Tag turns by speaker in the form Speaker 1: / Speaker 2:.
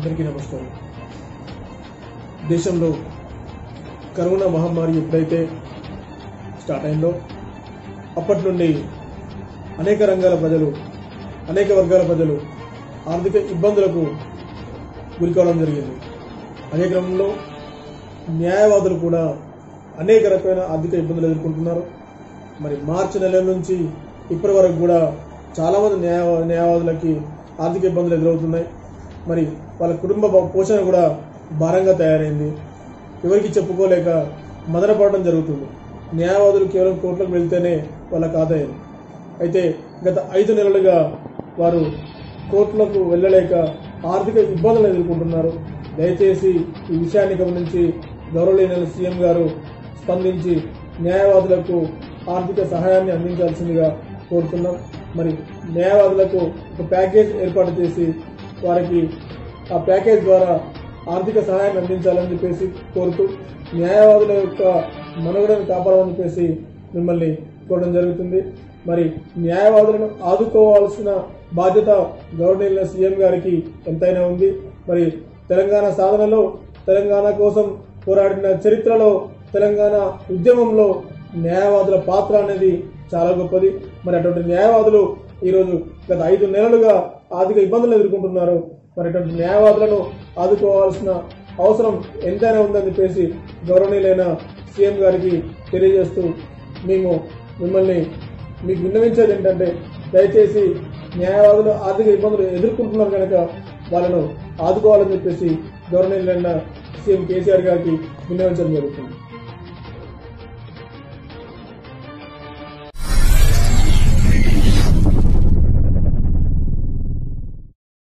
Speaker 1: అందరికీ నమస్కారం. దేశంలో కరోనా మహమ్మారి ఎప్పుడైతే స్టార్ట్ అయిందో అప్పటి నుండి అనేక రంగాల ప్రజలు, అనేక వర్గాల ప్రజలు ఆర్థిక ఇబ్బందులకు గురికావడం జరిగింది. అదే క్రమంలో న్యాయవాదులు కూడా అనేక రకమైన ఆర్థిక ఇబ్బందులు ఎదుర్కొంటున్నారు. మరి మార్చి నెల నుంచి ఇప్పటి వరకు కూడా చాలా మంది న్యాయవాదులకి ఆర్థిక ఇబ్బందులు ఎదురవుతున్నాయి. మరి వాళ్ళ కుటుంబ పోషణ కూడా భారంగా తయారైంది. ఎవరికి చెప్పుకోలేక మదనపడడం జరుగుతుంది. న్యాయవాదులు కేవలం కోర్టులకు వెళ్తేనే వాళ్ళకి ఆదాయం. అయితే గత 5 నెలలుగా వారు కోర్టులకు వెళ్ళలేక ఆర్థిక ఇబ్బందులు ఎదుర్కొంటున్నారు. దయచేసి ఈ విషయాన్ని గమనించి గౌరవనీయ సీఎం గారు స్పందించి న్యాయవాదులకు ఆర్థిక సహాయాన్ని అందించాల్సిందిగా కోరుతున్నాం. మరి న్యాయవాదులకు ఒక ప్యాకేజ్ ఏర్పాటు చేసి వారికి ఆ ప్యాకేజ్ ద్వారా ఆర్థిక సహాయాన్ని అందించాలని చెప్పేసి కోరుతూ న్యాయవాదుల యొక్క మనుగడను కాపాడాలని చెప్పేసి మిమ్మల్ని కోరడం జరుగుతుంది. మరి న్యాయవాదులను ఆదుకోవాల్సిన బాధ్యత గౌరవనీయ సీఎం గారికి ఎంతైనా ఉంది. మరి తెలంగాణ సాధనలో, తెలంగాణ కోసం పోరాడిన చరిత్రలో, తెలంగాణ ఉద్యమంలో న్యాయవాదుల పాత్ర అనేది చాలా గొప్పది. మరి అటువంటి న్యాయవాదులు ఈరోజు గత 5 నెలలుగా ఆర్థిక ఇబ్బందులు ఎదుర్కొంటున్నారు. మరి అటువంటి న్యాయవాదులను ఆదుకోవాల్సిన అవసరం ఎంతైనా ఉందని చెప్పేసి గౌరవనీయులైన సీఎం గారికి తెలియజేస్తూ మీకు విన్నవించేది ఏంటంటే, దయచేసి న్యాయవాదులు ఆర్థిక ఇబ్బందులు ఎదుర్కొంటున్నారు కనుక వాళ్ళను ఆదుకోవాలని చెప్పేసి గౌరవనీయులైన సీఎం కేసీఆర్ గారికి విన్నవించడం జరుగుతుంది.